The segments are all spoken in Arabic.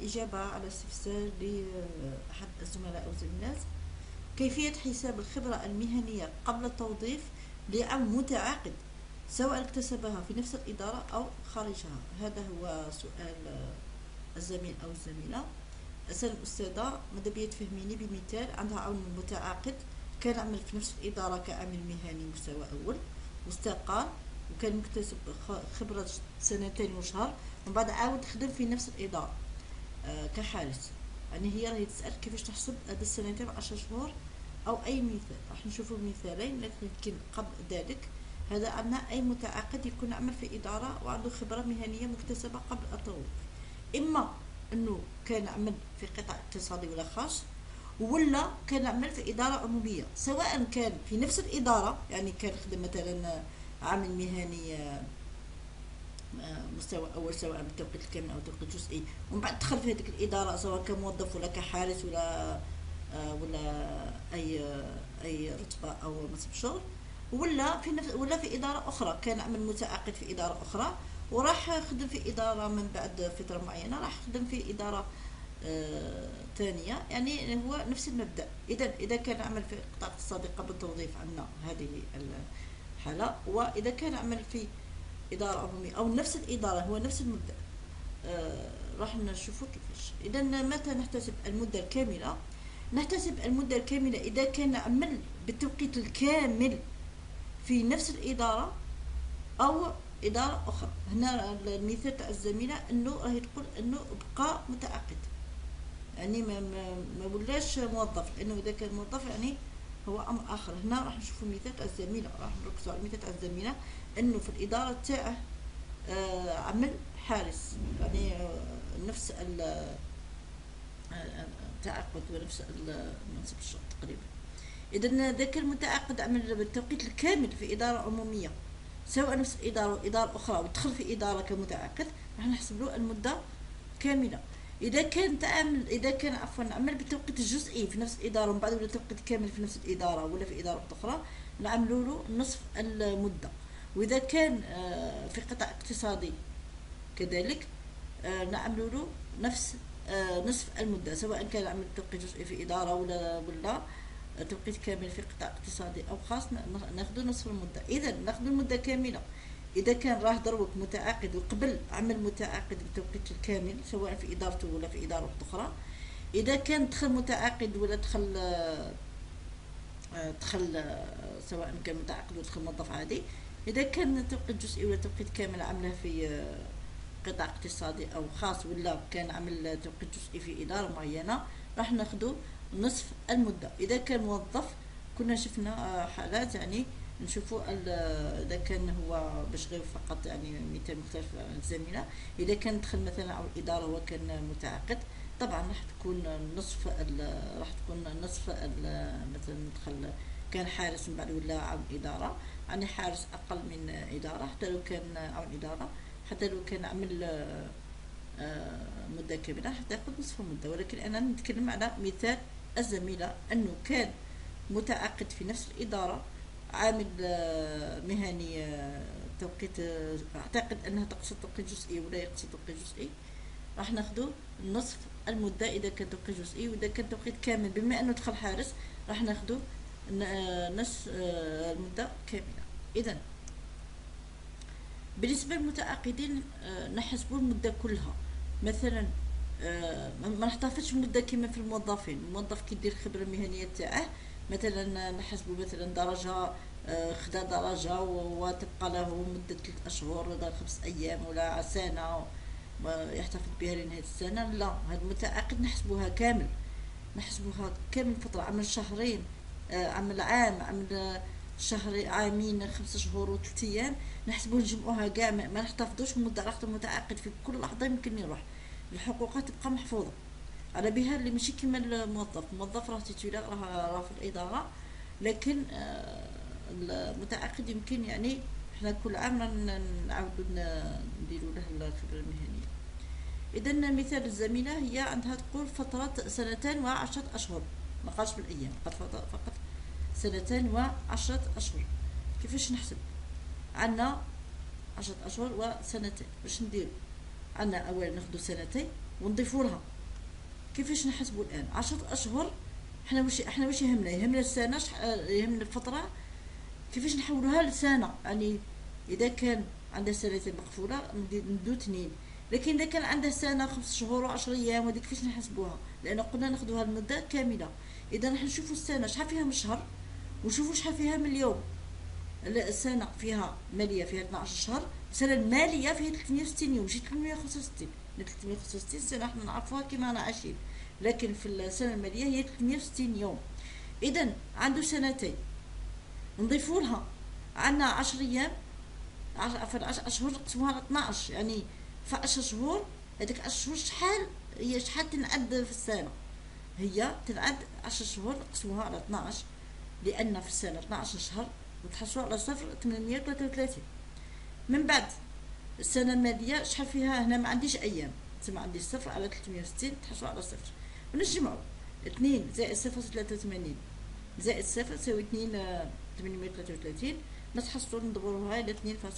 الإجابة على استفسار لأحد الزملاء أو الزميلات: كيفية حساب الخبرة المهنية قبل التوظيف لعمل متعاقد سواء اكتسبها في نفس الإدارة أو خارجها. هذا هو سؤال الزميل أو الزميلة. أسأل الأستاذة: ماذا بيا تفهميني بمثال عندها عون متعاقد كان عمل في نفس الإدارة كعامل مهني مستوى أول واستقال، وكان مكتسب خبرة 2 سنين وشهر، ومن بعد عاود خدم في نفس الإدارة كحارس. يعني هي راهي تسأل كيفاش تحسب هاد 2 سنين و10 شهور أو أي مثال. راح نشوفوا مثالين، لكن قبل ذلك هذا عندنا أي متعاقد يكون عمل في إدارة وعنده خبرة مهنية مكتسبة قبل التوظيف، إما أنه كان عمل في قطاع اقتصادي ولا خاص، ولا كان عمل في إدارة عمومية، سواء كان في نفس الإدارة، يعني كان خدم مثلا عامل مهني مستوى أول سواء بالتوقيت الكامل أو التوقيت الجزئي، ومن بعد دخل في هذيك الإدارة سواء كموظف ولا كحارس ولا أي رتبة أو منصب شغل، ولا في إدارة أخرى كان عمل متعاقد في إدارة أخرى وراح خدم في إدارة من بعد فترة معينة، راح خدم في إدارة ثانية. يعني هو نفس المبدأ. إذا كان عمل في قطاع اقتصادي قبل التوظيف عندنا هذه الحالة، وإذا كان عمل في إدارة عمومية أو نفس الإدارة هو نفس المدة، راح نشوفوا كيفاش. إذا متى نحتسب المدة الكاملة؟ نحتسب المدة الكاملة إذا كان عمل بالتوقيت الكامل في نفس الإدارة أو إدارة أخرى. هنا المثال تاع الزميلة أنه راهي تقول أنه بقى متعاقد، يعني ما ولاش موظف، لأنه إذا كان موظف يعني هو أمر آخر. هنا راح نشوفوا مثال تاع الزميلة، راح نركزوا على المثال تاع الزميلة أنه في الإدارة تاعه عمل حارس، يعني نفس التعاقد ونفس منصب الشغل تقريبا. إذا ذاك المتعاقد عمل بالتوقيت الكامل في إدارة عمومية سواء نفس الإدارة وإدارة أخرى ودخل في إدارة كمتعاقد، راح نحسب له المدة كاملة. إذا كان عمل بالتوقيت الجزئي في نفس الإدارة ومن بعد ولا توقيت كامل في نفس الإدارة ولا في إدارة أخرى، نعملوا له نصف المدة. وإذا كان في قطاع اقتصادي كذلك نعملوا له نصف المدة، سواء كان عمل توقيت جزئي في إدارة ولا توقيت كامل في قطاع اقتصادي أو خاص، ناخذ نصف المدة. إذا ناخذ المدة كاملة إذا كان راه دروك متعاقد وقبل عمل متعاقد بالتوقيت الكامل سواء في إدارته ولا في إدارة أخرى. إذا كان دخل متعاقد ولا دخل سواء كان متعاقد ودخل موظف عادي. إذا كان توقيت جزئي ولا توقيت كامل عمله في قطاع اقتصادي أو خاص، ولا كان عمل توقيت جزئي في إدارة معينة، راح ناخدو نصف المدة. إذا كان موظف كنا شفنا حالات، يعني نشوفوا إذا كان هو باش غير فقط يعني مثال مختلف عن الزميلة. إذا كان دخل مثلا على الإدارة وكان متعاقد، طبعا راح تكون نصف مثلا دخل كان حارس من بعد ولا عون إدارة، يعني حارس أقل من إدارة حتى لو كان عون إدارة، حتى لو كان عمل مدة كاملة حتى ياخذ نصف المدة. ولكن أنا نتكلم على مثال الزميلة أنه كان متعاقد في نفس الإدارة، عامل مهني توقيت، أعتقد أنها تقصد توقيت جزئي ولا يقصد توقيت جزئي، راح ناخذ نصف المدة إذا كان توقيت جزئي. وإذا كان توقيت كامل بما أنه دخل حارس راح ناخذ نصف المدة كاملة. إذن بالنسبة للمتعاقدين نحسبوا المدة كلها. مثلا ما نحتفظش المدة كما في الموظفين. الموظف كيدير الخبرة المهنية تاعه، مثلا نحسبوا مثلا درجة، خدا درجة وتبقى له مدة 3 أشهر ولا 5 أيام ولا سنة يحتفظ بها لنهاية السنة. لا، هذا المتعاقد نحسبوها كامل فترة، عمل شهرين، عمل عام، عمل شهر، عامين، 5 شهور و3 أيام، نحسبوه نجمعوها كاع. ما نحتفظوش مدة راحة المتعاقد في كل لحظة يمكن يروح، الحقوقات تبقى محفوظة على بها. اللي ماشي كيما الموظف راه تيتولى راه في الإدارة، لكن المتعاقد يمكن يعني احنا كل عام نعاودو نديرو له الخبرة المهنية. إذا مثال الزميلة هي عندها تقول فترة 2 و10 أشهر، ما قالش بالأيام، قالت فقط 2 و10 أشهر. كيفاش نحسب؟ عندنا 10 أشهر وسنتين، باش نديرو عندنا أولا ناخدو 2 ونضيفو لها كيفاش نحسبوا الان 10 اشهر؟ احنا واش يهمنا السنه، يهمنا الفتره. كيفاش نحولوها لسنه؟ يعني اذا كان عندها سنتين مقفوله ندو 2، لكن اذا كان عندها سنه 5 شهور و10 ايام وديك كيفاش نحسبوها؟ لان قلنا ناخذوها المده كامله. اذا راح نشوفوا السنه شحال فيها من شهر، ونشوفوا شحال فيها من اليوم. السنه فيها ماليه فيها 12 شهر، السنه الماليه فيها 360 يوم ماشي 365. 365 سنه احنا نعرفوها كيما رانا عايشين، لكن في السنه الماليه هي 360 يوم. اذا عنده سنتين، نضيفوا لها عندنا 10 ايام، عفوا 10 اشهر نقسموها على 12، يعني في 10 شهور. هذيك 10 شهور شحال تنعد في السنه؟ هي تنعد 10 شهور نقسموها على 12، لان في السنه 12 شهر نتحصلوا على 0.833. من بعد السنه الماليه شحال فيها؟ هنا ما عنديش ايام، تسمى عندي 0 على 360 تحصلوا على 0. ونجمعوا 2 زائد 0.83 زائد 0 تساوي 2.833. نتحصلوا ندوروها إلى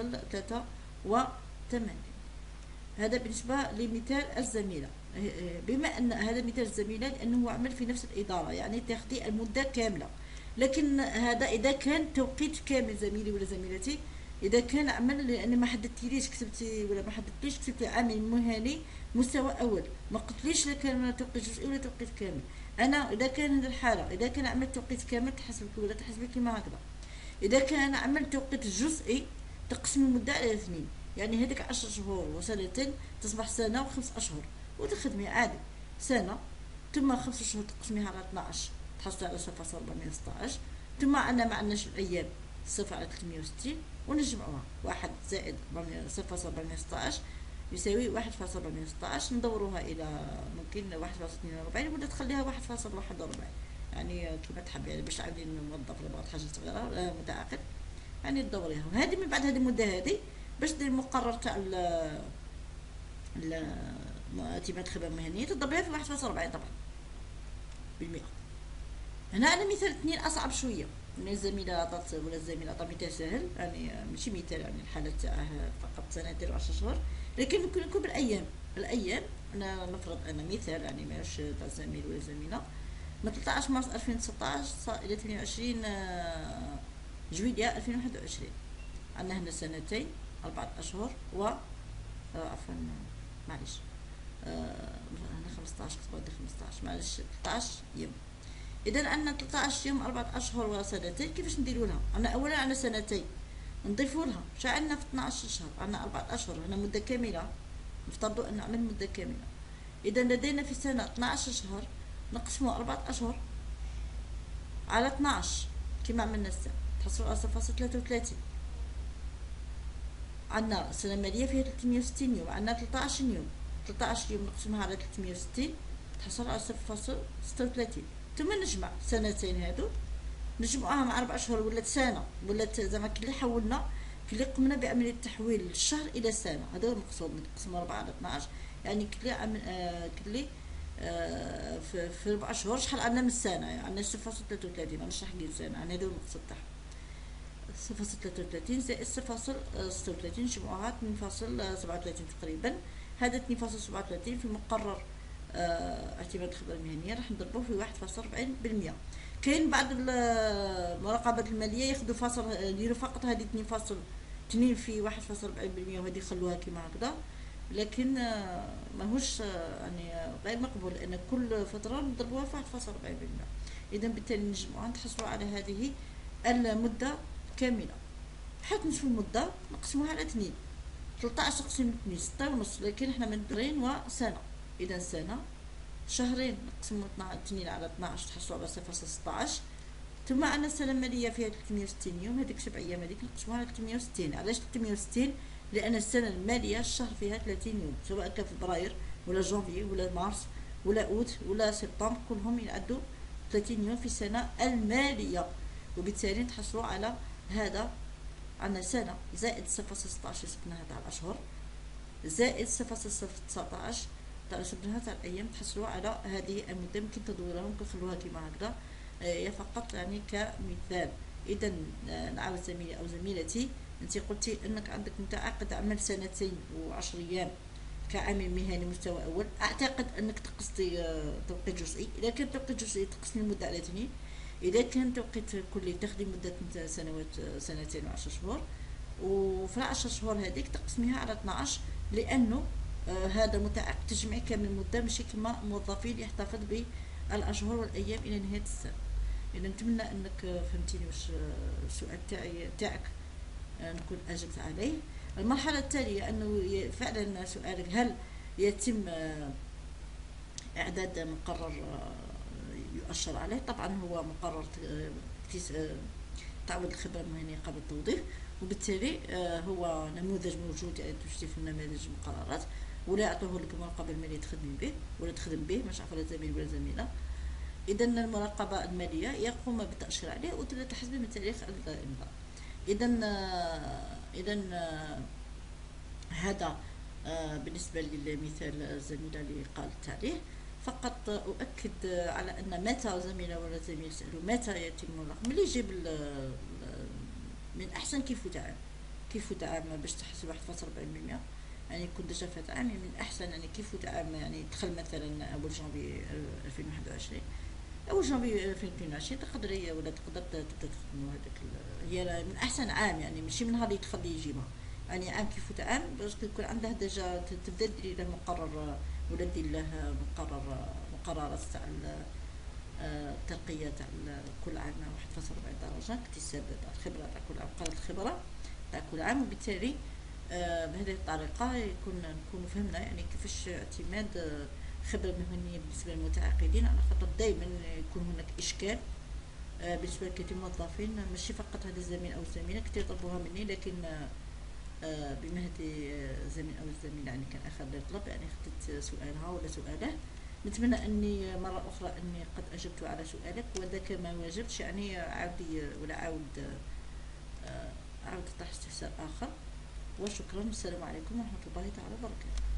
2.83. هذا بالنسبة لمثال الزميلة. بما أن هذا مثال الزميلة لأنه هو عمل في نفس الإدارة، يعني تاخدي المدة كاملة. لكن هذا إذا كان توقيت كامل زميلي ولا زميلتي، إذا كان عمل لأن ما حددتيليش كتبتي ولا ما حددتيش كتبتي عامل مهني مستوى أول، ما قلتليش لا كان توقيت جزئي ولا توقيت كامل. أنا إذا كان هذه الحالة، إذا كان عمل توقيت كامل تحسبك ولا تحسبك كما هكذا. إذا كان عمل توقيت جزئي تقسم المدة على 2، يعني هذيك 10 شهور وسنتين تصبح سنة و5 أشهر، وتخدمي عادي سنة. ثم 5 شهور تقسميها على 12 تحصلي على 0.416. ثم عندنا ما عندناش الأيام 0 على 360، ونجمعوها 1 زائد 0.416 يساوي 1.416. ندوروها إلى ممكن 1.42 ولا تخليها 1.41، يعني كما تحب، يعني باش عادي نوظف لبعض حاجه صغيره متعاقد، يعني تدوريها. وهذه من بعد هذه المده هذه باش دير المقرر تاع اعتماد الخدمه المهنيه تضربيها في 1.40 طبعا بالمئة. هنا على مثال 2 اصعب شويه من الزميله عطات ولا الزميله عطات مثال سهل، يعني ماشي مثال يعني الحاله تاعه فقط سنتين و10 شهور، لكن ممكن يكون بالايام. الايام انا نفرض انا مثال يعني ماهوش تاع زميل ولا زميله، من 13 مارس 2019 إلى 22 جويلية 2021. عندنا هنا سنتين 4 أشهر و عفوا معليش هنا 15 كتبت 15 معليش 13 يوم. إذا عندنا 13 يوم 4 أشهر وسنتين. كيفاش نديروا لها؟ عندنا أولا عندنا سنتين نضيفوا لها شا عندنا في 12 شهر، عندنا 4 أشهر هنا مدة كاملة، نفترضوا أن نعمل مدة كاملة. إذا لدينا في سنة 12 شهر نقسموا 4 أشهر على 12 كما عملنا السنة تحصلوا على 0.33. عندنا السنة المالية فيها 360 يوم، عندنا 13 يوم. 13 يوم نقسمها على 360 تحصل على 0.36. ثم نجمع سنتين هادو نجمعوها مع 4 أشهر ولات سنة، ولات زعما كلي حولنا كلي قمنا بعملية تحويل الشهر إلى سنة. هذا هو المقصود، نقسم 4 على 12 يعني كلي كلي في 4 شهور شحال عندنا من السنه، يعني عندنا 0.33 ماناش راح ندير سنه، يعني هذا هو المقصود تاعها. 0.33 زائد 0.36 نجمعوها 2.37 تقريبا. هذا 2.37 في مقرر اعتماد الخبره المهنيه راح نضربوه في 1.40%. كاين بعض المراقبات الماليه ياخذوا فاصل يديروا فقط هذه 2.2 في 1.40% وهذه يخلوها كما هكذا، لكن ماهوش يعني غير مقبول، لان كل فتره نضربوها في 1.40%. اذا بالتالي نجمعوها نتحصلوا على هذه المده كامله. حيت نشوفوا المده نقسموها على 2، 13 تقسيم 2 6.5، لكن احنا مدبرين وسنه. اذا سنه شهرين نقسموا 2 على 12 تحصلوا على 0.16. ثم عندنا السنه الماليه فيها 360 يوم، هذيك 7 ايام هذيك نقسموها على 360. علاش 360؟ لان السنه الماليه الشهر فيها 30 يوم، سواء كان فبراير ولا جانفي ولا مارس ولا اوت ولا سبتمبر، كلهم ينعدوا 30 يوم في السنه الماليه. وبالتالي تحصلوا على هذا. عندنا سنه زائد 0.16 سبناها تاع الاشهر زائد 0.19 تاع سبناها تاع الايام، تحصلوا على هذه المده. ممكن تدوروها ممكن تخلوها كما هكذا، هي فقط يعني كمثال. اذا نعاود زميلي او زميلتي، انت قلتي انك عندك متعاقد عمل سنتين و10 ايام كعامل مهني مستوى أول، أعتقد أنك تقصدي توقيت جزئي. إذا كان توقيت جزئي تقسمي المدة على 2. إذا كان توقيت كلي تاخدي مدة سنوات، سنتين وعشر شهور، وفي العشر شهور هذيك تقسميها على 12، لأنه هذا متعاقد تجمعي كامل المدة، ماشي كما موظفين يحتفظ بالأشهر والأيام إلى نهاية السنة. إذا نتمنى أنك فهمتيني واش السؤال تاعك نكون أجبت عليه. المرحلة التالية أنه فعلا سؤالك هل يتم إعداد مقرر يؤشر عليه. طبعا هو مقرر تعويض الخبرة المهنية قبل التوظيف، وبالتالي هو نموذج موجود، يعني تشتي في النماذج المقررات، ولا يعطوه لك المراقبة المالية تخدمي به ولا تخدم به، مش عارفة لا زميل ولا زميلة. إذا المراقبة المالية يقوم بالتأشير عليه وتحسبي من تاريخ الإمضاء. إذا هذا بالنسبة للمثال الزميلة اللي قالت عليه. فقط أؤكد على أن متى زميلة ولا زميل يسألوا متى يتم الرقم اللي يجيب من أحسن كيف تعام باش تحسب 1.40%، يعني كنت ديجا فات عام من أحسن، يعني كيف تعام يعني دخل مثلا أول جانفي 2021 أو جانفي 2022 تقدري ولا تقدر تبدا تخدموا هذاك هي من أحسن عام، يعني ماشي من نهار اللي يدخل يجيبها، يعني عام كيف تعام باش يكون عنده ديجا تبدا ديري له مقرر ولا دير له مقررات تاع الترقية تاع كل عام 1.40 درجة، اكتساب الخبرة تاع كل عام، قرارات الخبرة تاع كل عام. وبالتالي بهذه الطريقة نكون فهمنا يعني كيفاش اعتماد خبرة مهنية بالنسبة للمتعاقدين، على خاطر دائما يكون هناك إشكال بالنسبة لكثير الموظفين، ماشي فقط هذا الزميل أو الزميلة كثير طلبوها مني، لكن بما هذه زميل أو الزميلة يعني كان آخر يطلب، يعني خدت سؤالها ولا سؤاله. نتمنى أني مرة أخرى أني قد أجبت على سؤالك، وذاك ما واجبتش يعني عاودي ولا عاود طرح استفسار آخر. وشكرا، والسلام عليكم ورحمة الله تعالى وبركاته.